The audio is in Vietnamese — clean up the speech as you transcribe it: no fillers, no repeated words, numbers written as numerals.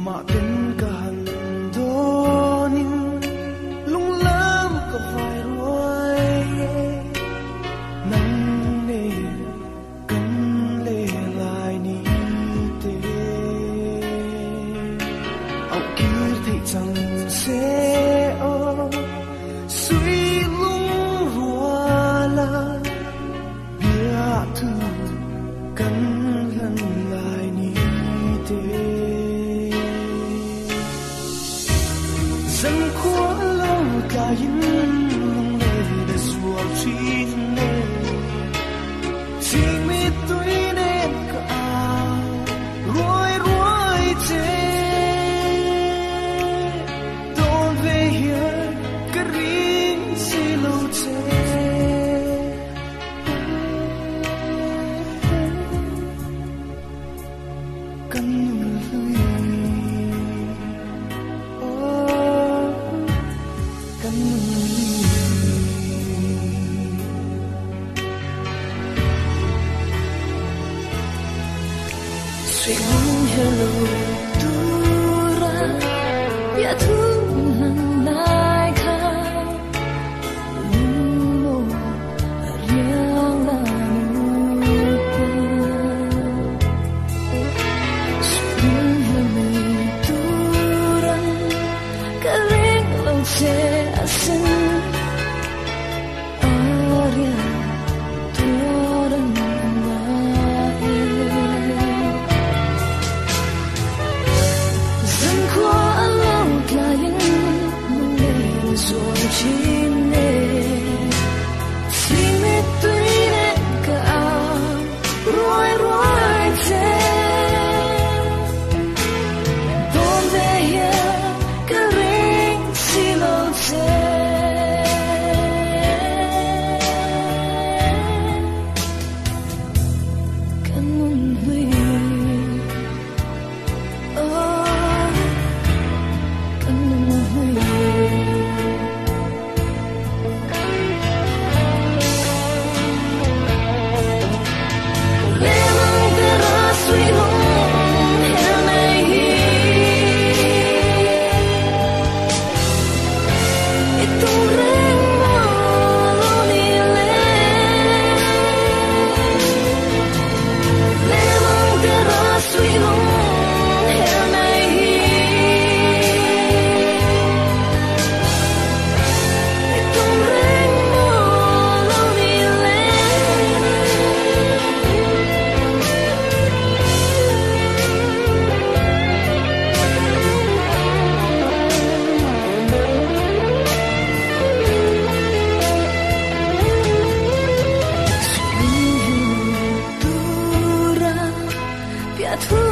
เป็นกันโดนินลุงเลิมก็ไฟรวยนั่นเน่กันเล่ลายนี้เตเอากีร์ที่จังเสอสุยลุงรัวลาเบียทุกันลันลายนี้เตdân khóa lâu cả yên lung lê để suốt chín nè chỉ mi tuổi nên cả rối rối chê đón về here cái riêng xì lâu chê căn lưới Swing hello dura bia thu nan nai kha lumo riang la nu Swing hello dura ka ring long che asin aria toran Through